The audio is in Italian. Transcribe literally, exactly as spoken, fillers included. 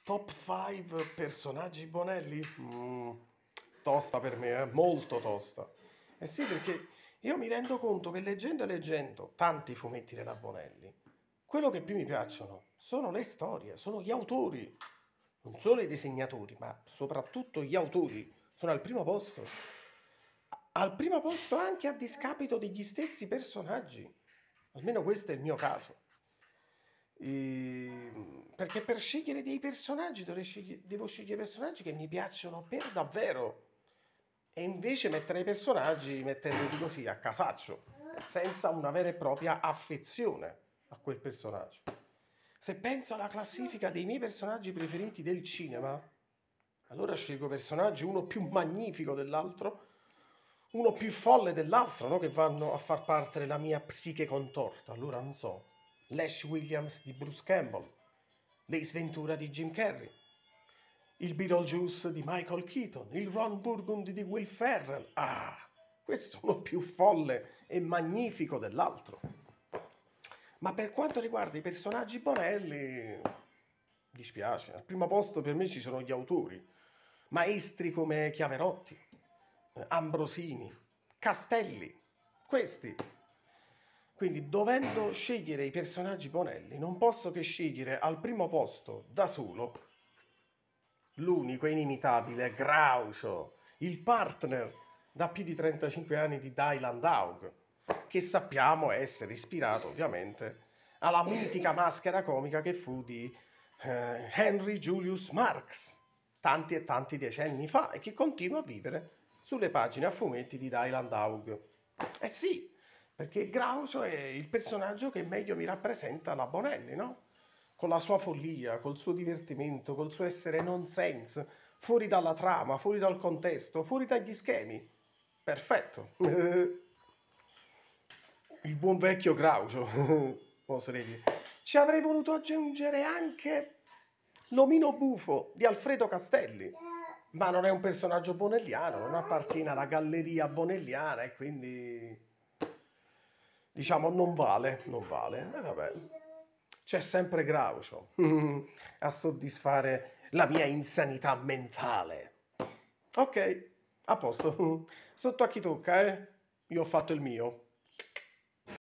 Top cinque personaggi Bonelli? Mm, tosta per me, eh? Molto tosta. Eh sì, perché io mi rendo conto che leggendo e leggendo tanti fumetti della Bonelli, quello che più mi piacciono sono le storie, sono gli autori. Non solo i disegnatori, ma soprattutto gli autori sono al primo posto. Al primo posto anche a discapito degli stessi personaggi. Almeno questo è il mio caso. Ehm, perché per scegliere dei personaggi dovrei scegli- devo scegliere personaggi che mi piacciono per davvero. E invece mettere i personaggi mettendoli così a casaccio, senza una vera e propria affezione a quel personaggio. Se penso alla classifica dei miei personaggi preferiti del cinema, allora scelgo personaggi uno più magnifico dell'altro, uno più folle dell'altro, no? Che vanno a far parte della mia psiche contorta. Allora non so, l'Ash Williams di Bruce Campbell, l'Ace Ventura di Jim Carrey, il Beetlejuice di Michael Keaton, il Ron Burgundy di Will Ferrell. Ah, questo è uno più folle e magnifico dell'altro. Ma per quanto riguarda i personaggi Bonelli, dispiace. Al primo posto per me ci sono gli autori, maestri come Chiaverotti, eh, Ambrosini, Castelli, questi. Quindi, dovendo scegliere i personaggi Bonelli, non posso che scegliere al primo posto, da solo, l'unico e inimitabile Groucho, il partner da più di trentacinque anni di Dylan Dog, che sappiamo essere ispirato ovviamente alla mitica maschera comica che fu di eh, Henry Julius Marx, tanti e tanti decenni fa, e che continua a vivere sulle pagine a fumetti di Dylan Dog. Eh sì, perché Groucho è il personaggio che meglio mi rappresenta la Bonelli, no? Con la sua follia, col suo divertimento, col suo essere nonsense, fuori dalla trama, fuori dal contesto, fuori dagli schemi. Perfetto. Il buon vecchio Groucho, oserei dire. Ci avrei voluto aggiungere anche l'omino bufo di Alfredo Castelli, ma non è un personaggio bonelliano, non appartiene alla galleria bonelliana e quindi diciamo non vale, non vale. E vabbè, c'è sempre Groucho a soddisfare la mia insanità mentale. Ok, a posto. Sotto a chi tocca, eh? Io ho fatto il mio.